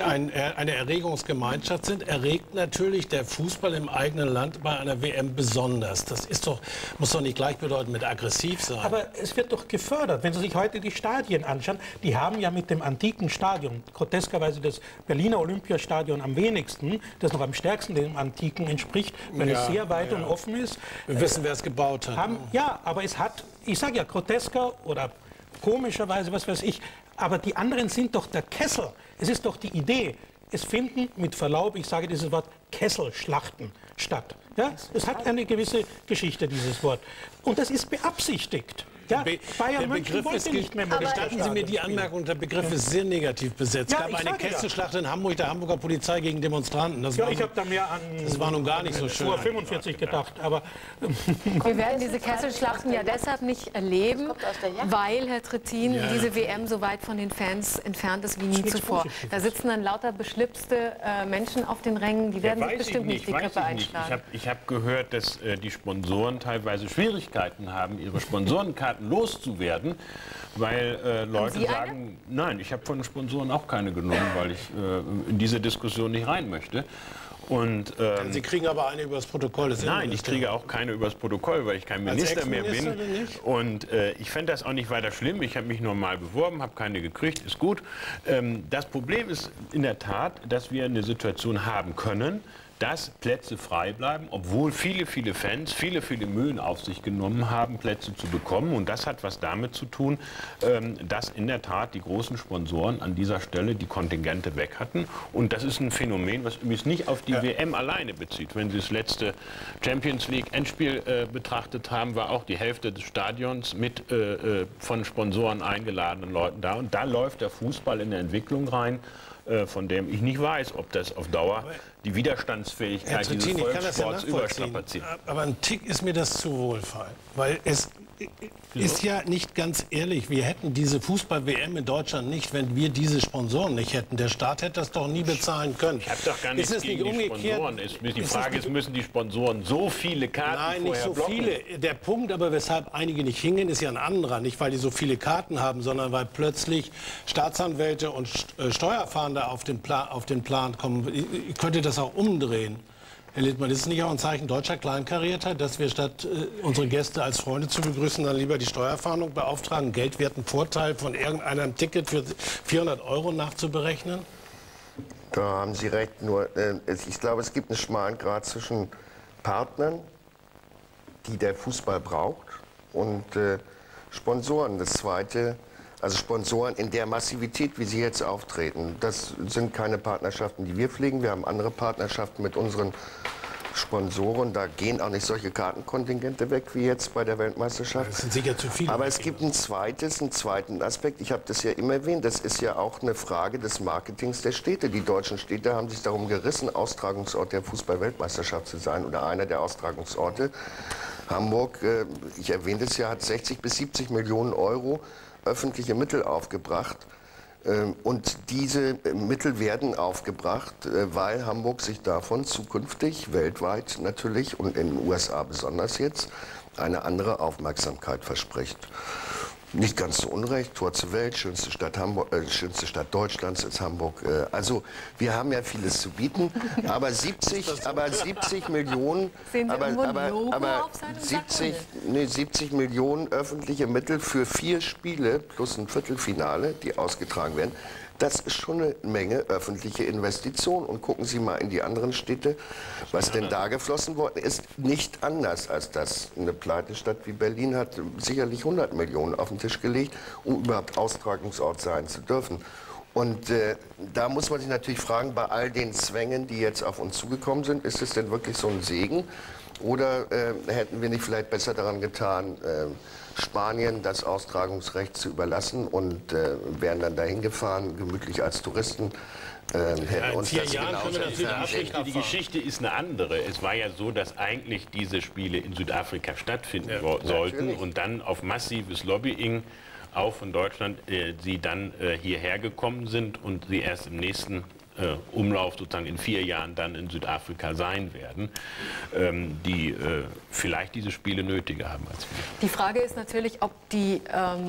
ein, eine Erregungsgemeinschaft sind, erregt natürlich der Fußball im eigenen Land bei einer W M besonders. Das ist doch, muss doch nicht gleichbedeutend mit aggressiv sein. Aber es wird doch gefördert. Wenn Sie sich heute die Stadien anschauen, die haben ja mit dem antiken Stadion, groteskerweise das Berliner Olympiastadion am wenigsten, das noch am stärksten dem antiken entspricht, weil ja, es sehr weit ja. und offen ist. Wir wissen, wer es gebaut hat. Haben, ja, aber es hat, ich sage ja, grotesker oder komischerweise, was weiß ich, aber die anderen sind doch der Kessel. Es ist doch die Idee. Es finden, mit Verlaub, ich sage dieses Wort, Kesselschlachten statt. Ja? Es hat eine gewisse Geschichte, dieses Wort. Und das ist beabsichtigt. Ja, Bayern München wollte nicht mehr. Gestatten Sie mir die Anmerkung, der Begriff ist sehr negativ besetzt. Es ja, gab eine Kesselschlacht in Hamburg, der Hamburger Polizei gegen Demonstranten. Das ja, war ich habe da mehr an das war nun gar nicht so schön. vor fünfundvierzig gedacht. Aber wir werden diese Kesselschlachten ja deshalb nicht erleben, weil, Herr Trittin, ja. diese W M so weit von den Fans entfernt ist wie nie zuvor. Da sitzen dann lauter beschlipste äh, Menschen auf den Rängen, die werden ja, sich bestimmt nicht, nicht die Köpfe einschlagen. Ich habe ich hab gehört, dass äh, die Sponsoren teilweise Schwierigkeiten haben, ihre Sponsorenkarten loszuwerden, weil äh, Leute sagen, nein, ich habe von den Sponsoren auch keine genommen, weil ich äh, in diese Diskussion nicht rein möchte. Und, ähm, Sie kriegen aber eine übers Protokoll. Des nein, ich kriege auch keine übers Protokoll, weil ich kein Minister mehr bin. Und äh, ich fände das auch nicht weiter schlimm. Ich habe mich normal beworben, habe keine gekriegt, ist gut. Ähm, das Problem ist in der Tat, dass wir eine Situation haben können, dass Plätze frei bleiben, obwohl viele, viele Fans viele, viele Mühen auf sich genommen haben, Plätze zu bekommen. Und das hat was damit zu tun, dass in der Tat die großen Sponsoren an dieser Stelle die Kontingente weg hatten. Und das ist ein Phänomen, was übrigens nicht auf die ja. W M alleine bezieht. Wenn Sie das letzte Champions League Endspiel äh, betrachtet haben, war auch die Hälfte des Stadions mit äh, von Sponsoren eingeladenen Leuten da. Und da läuft der Fußball in eine Entwicklung rein, von dem ich nicht weiß, ob das auf Dauer die Widerstandsfähigkeit Trittin, dieses Volkssports überstrapaziert. Aber ein Tick ist mir das zu wohlfeil, weil es ist ja nicht ganz ehrlich, wir hätten diese Fußball-W M in Deutschland nicht, wenn wir diese Sponsoren nicht hätten. Der Staat hätte das doch nie bezahlen können. Ich habe doch gar nichts gegen die Sponsoren. Die Frage ist, müssen die Sponsoren so viele Karten Nein, nicht so blocken? viele. Der Punkt aber, weshalb einige nicht hingehen, ist ja ein anderer. Nicht, weil die so viele Karten haben, sondern weil plötzlich Staatsanwälte und Steuerfahnder auf den Plan, auf den Plan kommen. Ich könnte das auch umdrehen. Herr Littmann, ist es nicht auch ein Zeichen deutscher Kleinkariertheit, dass wir statt äh, unsere Gäste als Freunde zu begrüßen, dann lieber die Steuerfahndung beauftragen, geldwerten Vorteil von irgendeinem Ticket für vierhundert Euro nachzuberechnen? Da haben Sie recht. Nur, äh, ich glaube, es gibt einen schmalen Grat zwischen Partnern, die der Fußball braucht, und äh, Sponsoren. Das Zweite, also Sponsoren in der Massivität, wie sie jetzt auftreten, das sind keine Partnerschaften, die wir pflegen. Wir haben andere Partnerschaften mit unseren Sponsoren. Da gehen auch nicht solche Kartenkontingente weg wie jetzt bei der Weltmeisterschaft. Das sind sicher zu viele. Aber es gibt ein zweites, einen zweiten Aspekt. Ich habe das ja immer erwähnt. Das ist ja auch eine Frage des Marketings der Städte. Die deutschen Städte haben sich darum gerissen, Austragungsort der Fußball-Weltmeisterschaft zu sein oder einer der Austragungsorte. Hamburg, ich erwähnte es ja, hat sechzig bis siebzig Millionen Euro öffentliche Mittel aufgebracht. Und diese Mittel werden aufgebracht, weil Hamburg sich davon zukünftig weltweit natürlich und in den U S A besonders jetzt eine andere Aufmerksamkeit verspricht. Nicht ganz so unrecht, Tor zur Welt, schönste Stadt, Hamburg, äh, schönste Stadt Deutschlands ist Hamburg. Äh, also wir haben ja vieles zu bieten, aber siebzig, aber siebzig Millionen, aber, aber, aber siebzig, nee, siebzig Millionen öffentliche Mittel für vier Spiele plus ein Viertelfinale, die ausgetragen werden. Das ist schon eine Menge öffentliche Investition. Und gucken Sie mal in die anderen Städte, was denn da geflossen worden ist. Nicht anders als das. Eine Pleitestadt wie Berlin hat sicherlich hundert Millionen auf den Tisch gelegt, um überhaupt Austragungsort sein zu dürfen. Und äh, da muss man sich natürlich fragen, bei all den Zwängen, die jetzt auf uns zugekommen sind, ist es denn wirklich so ein Segen? Oder äh, hätten wir nicht vielleicht besser daran getan, äh, Spanien das Austragungsrecht zu überlassen und äh, wären dann dahin gefahren, gemütlich als Touristen. Äh, hätten uns das genauso die Geschichte ist eine andere. Es war ja so, dass eigentlich diese Spiele in Südafrika stattfinden ja, sollten natürlich. Und dann auf massives Lobbying auch von Deutschland äh, sie dann äh, hierher gekommen sind und sie erst im nächsten Äh, Umlauf sozusagen in vier Jahren dann in Südafrika sein werden, ähm, die äh, vielleicht diese Spiele nötiger haben als wir. Die Frage ist natürlich, ob die ähm,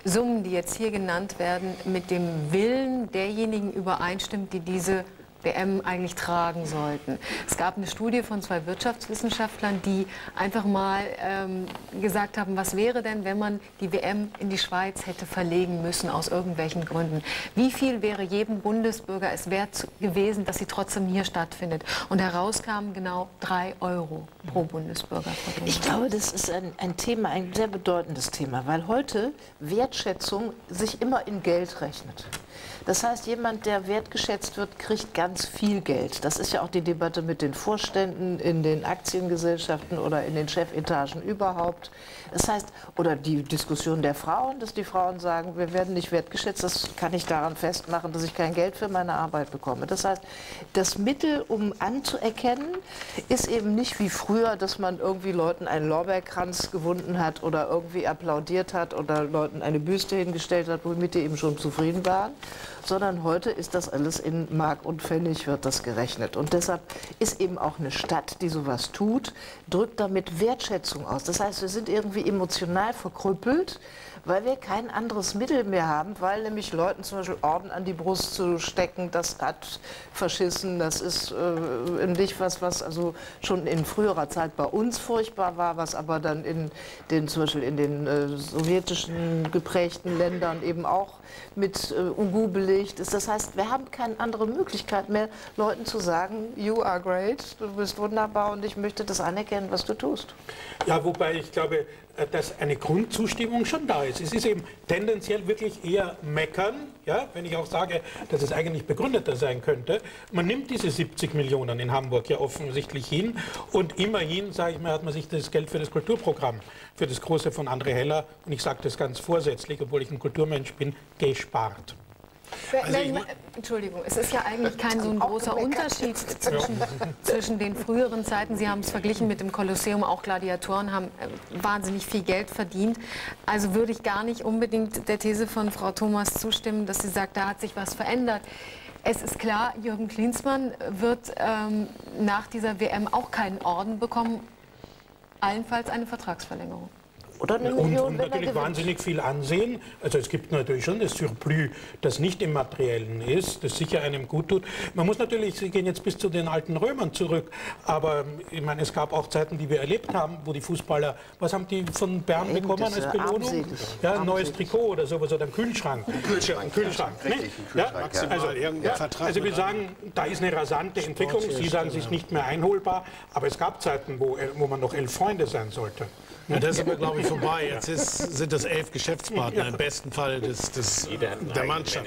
Summen, die jetzt hier genannt werden, mit dem Willen derjenigen übereinstimmt, die diese W M eigentlich tragen sollten. Es gab eine Studie von zwei Wirtschaftswissenschaftlern, die einfach mal ähm, gesagt haben, was wäre denn, wenn man die W M in die Schweiz hätte verlegen müssen, aus irgendwelchen Gründen. Wie viel wäre jedem Bundesbürger es wert gewesen, dass sie trotzdem hier stattfindet? Und heraus kamen genau drei Euro pro Bundesbürger. Ich glaube, das ist ein, ein Thema, ein sehr bedeutendes Thema, weil heute Wertschätzung sich immer in Geld rechnet. Das heißt, jemand, der wertgeschätzt wird, kriegt ganz viel Geld. Das ist ja auch die Debatte mit den Vorständen in den Aktiengesellschaften oder in den Chefetagen überhaupt. Das heißt, oder die Diskussion der Frauen, dass die Frauen sagen, wir werden nicht wertgeschätzt, das kann ich daran festmachen, dass ich kein Geld für meine Arbeit bekomme. Das heißt, das Mittel, um anzuerkennen, ist eben nicht wie früher, dass man irgendwie Leuten einen Lorbeerkranz gewunden hat oder irgendwie applaudiert hat oder Leuten eine Büste hingestellt hat, womit die eben schon zufrieden waren, sondern heute ist das alles in Mark und Pfennig, wird das gerechnet. Und deshalb ist eben auch eine Stadt, die sowas tut, drückt damit Wertschätzung aus. Das heißt, wir sind irgendwie emotional verkrüppelt, weil wir kein anderes Mittel mehr haben, weil nämlich Leuten zum Beispiel Orden an die Brust zu stecken, das hat verschissen, das ist äh, nicht was, was also schon in früherer Zeit bei uns furchtbar war, was aber dann in den, zum Beispiel in den äh, sowjetischen geprägten Ländern eben auch mit äh, Ugu belegt ist. Das heißt, wir haben keine andere Möglichkeit mehr, Leuten zu sagen, you are great, du bist wunderbar und ich möchte das anerkennen, was du tust. Ja, wobei ich glaube, dass eine Grundzustimmung schon da ist. Es ist eben tendenziell wirklich eher meckern, ja, wenn ich auch sage, dass es eigentlich begründeter sein könnte. Man nimmt diese siebzig Millionen in Hamburg ja offensichtlich hin und immerhin, sage ich mal, hat man sich das Geld für das Kulturprogramm, für das große von André Heller, und ich sage das ganz vorsätzlich, obwohl ich ein Kulturmensch bin, gespart. Also Entschuldigung, es ist ja eigentlich kein so ein großer Unterschied zwischen, zwischen den früheren Zeiten. Sie haben es verglichen mit dem Kolosseum, auch Gladiatoren haben wahnsinnig viel Geld verdient. Also würde ich gar nicht unbedingt der These von Frau Thomas zustimmen, dass sie sagt, da hat sich was verändert. Es ist klar, Jürgen Klinsmann wird ähm, nach dieser W M auch keinen Orden bekommen, allenfalls eine Vertragsverlängerung. Oder eine und, Million, und natürlich wahnsinnig viel Ansehen. Also es gibt natürlich schon das Surplus, das nicht im Materiellen ist, das sicher einem gut tut. Man muss natürlich, Sie gehen jetzt bis zu den alten Römern zurück, aber ich meine, es gab auch Zeiten, die wir erlebt haben, wo die Fußballer, was haben die von Bern Eben, bekommen als Belohnung? Armselig. Ja, ein Armselig. neues Trikot oder sowas oder ein Kühlschrank. Ein Kühlschrank, ein Kühlschrank. Richtig, Ne? ein Kühlschrank, Ja? ja. Also, irgendein ja, Vertrag also wir mit sagen, da ist eine rasante Entwicklung. Sie sagen, sie ist nicht mehr einholbar, aber es gab Zeiten, wo, wo man noch elf Freunde sein sollte. Ja, das ist aber, glaube ich, vorbei. Jetzt ist, sind das elf Geschäftspartner im besten Fall des, des, der Mannschaft.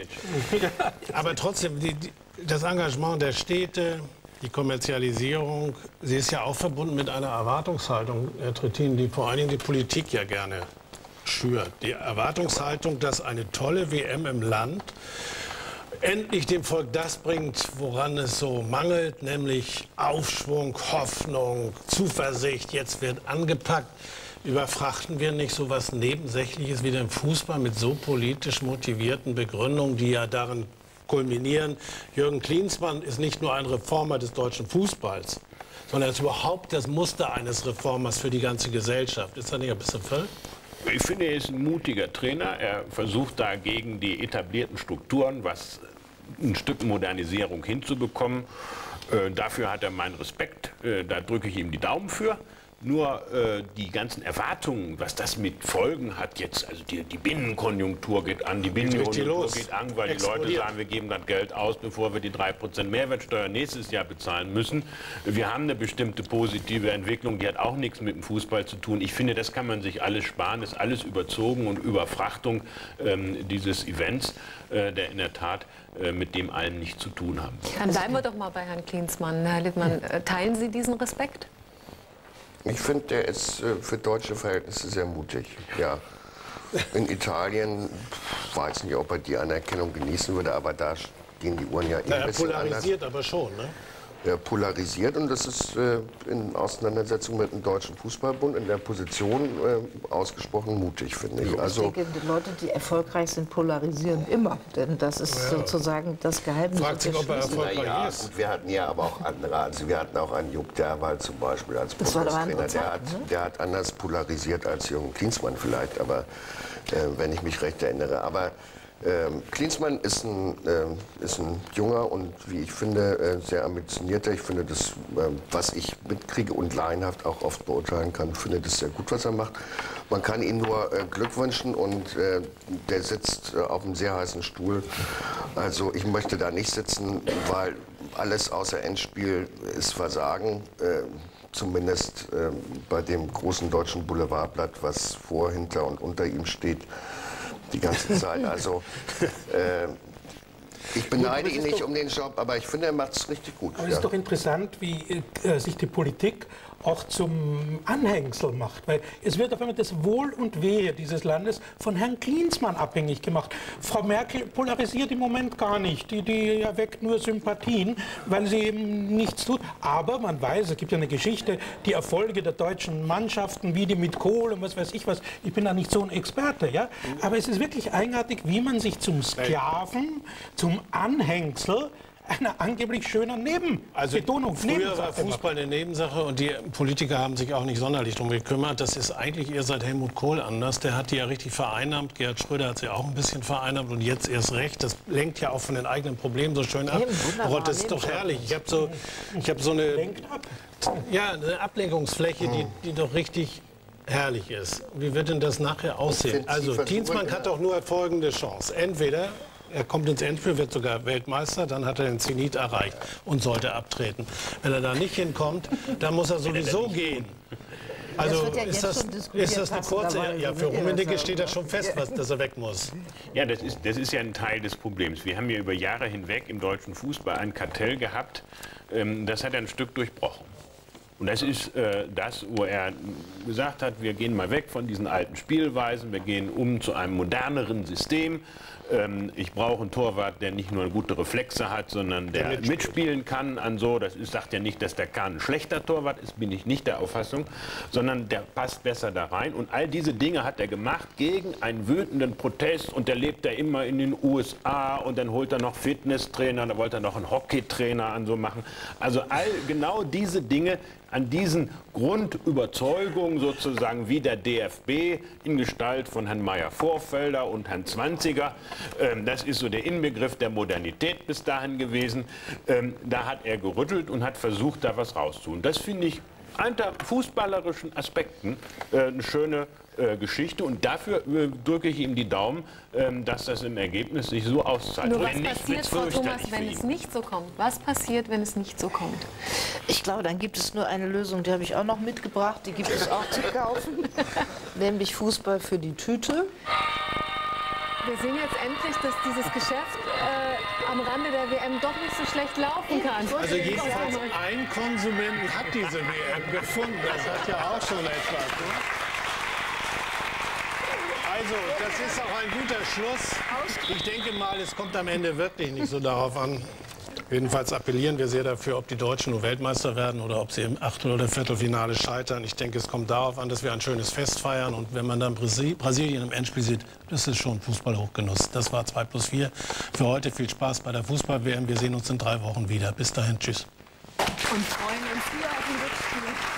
Aber trotzdem, die, die, das Engagement der Städte, die Kommerzialisierung, sie ist ja auch verbunden mit einer Erwartungshaltung, Herr Trittin, die vor allen Dingen die Politik ja gerne schürt. Die Erwartungshaltung, dass eine tolle W M im Land endlich dem Volk das bringt, woran es so mangelt, nämlich Aufschwung, Hoffnung, Zuversicht, jetzt wird angepackt. Überfrachten wir nicht so was Nebensächliches wie den Fußball mit so politisch motivierten Begründungen, die ja darin kulminieren, Jürgen Klinsmann ist nicht nur ein Reformer des deutschen Fußballs, sondern er ist überhaupt das Muster eines Reformers für die ganze Gesellschaft. Ist das nicht ein bisschen voll? Ich finde, er ist ein mutiger Trainer. Er versucht da gegen die etablierten Strukturen was ein Stück Modernisierung hinzubekommen. Äh, dafür hat er meinen Respekt. Äh, da drücke ich ihm die Daumen für. Nur äh, die ganzen Erwartungen, was das mit Folgen hat jetzt, also die, die Binnenkonjunktur geht an, die Binnenkonjunktur geht an, weil die Leute sagen, wir geben das Geld aus, bevor wir die drei Prozent Mehrwertsteuer nächstes Jahr bezahlen müssen. Wir haben eine bestimmte positive Entwicklung, die hat auch nichts mit dem Fußball zu tun. Ich finde, das kann man sich alles sparen, das ist alles überzogen und Überfrachtung ähm, dieses Events, äh, der in der Tat äh, mit dem allem nichts zu tun haben. Dann bleiben wir doch mal bei Herrn Klinsmann. Herr Littmann, äh, teilen Sie diesen Respekt? Ich finde, der ist äh, für deutsche Verhältnisse sehr mutig. Ja. In Italien, ich weiß nicht, ob er die Anerkennung genießen würde, aber da gehen die Uhren ja eh Na, ein er bisschen polarisiert anders. aber schon, ne? äh, polarisiert und das ist äh, in Auseinandersetzung mit dem Deutschen Fußballbund in der Position äh, ausgesprochen mutig, finde ich. Also, ich denke, die Leute, die erfolgreich sind, polarisieren immer, denn das ist ja sozusagen das Geheimnis. Fragt sich, ob er erfolgreich ja, ist. gut, wir hatten ja aber auch andere, also wir hatten auch einen Jupp Derwald zum Beispiel als Bundestrainer, der hat, der hat anders polarisiert als Jürgen Klinsmann vielleicht, aber äh, wenn ich mich recht erinnere. Aber ähm, Klinsmann ist ein, äh, ist ein junger und, wie ich finde, äh, sehr ambitionierter. Ich finde das, äh, was ich mitkriege und laienhaft auch oft beurteilen kann, finde das sehr gut, was er macht. Man kann ihm nur äh, Glück wünschen und äh, der sitzt äh, auf einem sehr heißen Stuhl. Also ich möchte da nicht sitzen, weil alles außer Endspiel ist Versagen. Äh, zumindest äh, bei dem großen deutschen Boulevardblatt, was vor, hinter und unter ihm steht. Die ganze Zeit. Also äh, ich beneide ihn nicht um den Job, aber ich finde, er macht es richtig gut. Aber es ja. ist doch interessant, wie äh, sich die Politik auch zum Anhängsel macht. Weil es wird auf einmal das Wohl und Wehe dieses Landes von Herrn Klinsmann abhängig gemacht. Frau Merkel polarisiert im Moment gar nicht. Die, die erweckt nur Sympathien, weil sie eben nichts tut. Aber man weiß, es gibt ja eine Geschichte, die Erfolge der deutschen Mannschaften, wie die mit Kohl und was weiß ich was. Ich bin da nicht so ein Experte, ja. Aber es ist wirklich eigenartig, wie man sich zum Sklaven, zum Anhängsel eine angeblich schöner Neben Also Betonung. Früher war Fußball eine Nebensache und die Politiker haben sich auch nicht sonderlich darum gekümmert. Das ist eigentlich eher seit Helmut Kohl anders. Der hat die ja richtig vereinnahmt. Gerhard Schröder hat sie auch ein bisschen vereinnahmt und jetzt erst recht. Das lenkt ja auch von den eigenen Problemen so schön ab. Oh, das ist doch herrlich. Ich habe so, ich hab so eine, ja, eine Ablenkungsfläche, die, die doch richtig herrlich ist. Wie wird denn das nachher aussehen? Also Klinsmann hat doch nur folgende Chance. Entweder er kommt ins Endspiel, wird sogar Weltmeister, dann hat er den Zenit erreicht und sollte abtreten. Wenn er da nicht hinkommt, dann muss er sowieso gehen. Also das ja ist, das, ist das eine kurze... Ja, für Rummenigge steht das schon fest, was, dass er weg muss. Ja, das ist, das ist ja ein Teil des Problems. Wir haben ja über Jahre hinweg im deutschen Fußball ein Kartell gehabt, ähm, das hat er ein Stück durchbrochen. Und das ist äh, das, wo er gesagt hat, wir gehen mal weg von diesen alten Spielweisen, wir gehen um zu einem moderneren System. Ähm, ich brauche einen Torwart, der nicht nur gute Reflexe hat, sondern der, der mitspielen kann an so. Das ist, sagt ja nicht, dass der Kahn ein schlechter Torwart ist, bin ich nicht der Auffassung, sondern der passt besser da rein. Und all diese Dinge hat er gemacht gegen einen wütenden Protest und der lebt er immer in den U S A und dann holt er noch Fitnesstrainer, da wollte er noch einen Hockeytrainer an so machen. Also all genau diese Dinge, an diesen Grundüberzeugungen sozusagen wie der D F B in Gestalt von Herrn Meyer-Vorfelder und Herrn Zwanziger. Ähm, das ist so der Inbegriff der Modernität bis dahin gewesen. Ähm, da hat er gerüttelt und hat versucht, da was rauszuholen. Das finde ich unter fußballerischen Aspekten äh, eine schöne äh, Geschichte und dafür äh, drücke ich ihm die Daumen, äh, dass das im Ergebnis sich so auszahlt. Nur was passiert, Frau Thomas, wenn es nicht so kommt? Was passiert, wenn es nicht so kommt? Ich glaube, dann gibt es nur eine Lösung, die habe ich auch noch mitgebracht, die gibt es auch zu kaufen, nämlich Fußball für die Tüte. Wir sehen jetzt endlich, dass dieses Geschäft äh, am Rande der W M doch nicht so schlecht laufen kann. Also jedenfalls ein Konsumenten hat diese W M gefunden. Das hat ja auch schon etwas. Ne? Also, das ist auch ein guter Schluss. Ich denke mal, es kommt am Ende wirklich nicht so darauf an. Jedenfalls appellieren wir sehr dafür, ob die Deutschen nur Weltmeister werden oder ob sie im Achtel- oder Viertelfinale scheitern. Ich denke, es kommt darauf an, dass wir ein schönes Fest feiern. Und wenn man dann Brasilien im Endspiel sieht, das ist schon Fußball-Hochgenuss. Das war zwei plus vier. Für heute viel Spaß bei der Fußball-W M. Wir sehen uns in drei Wochen wieder. Bis dahin, tschüss. Und freuen uns wieder auf den Rückspiel.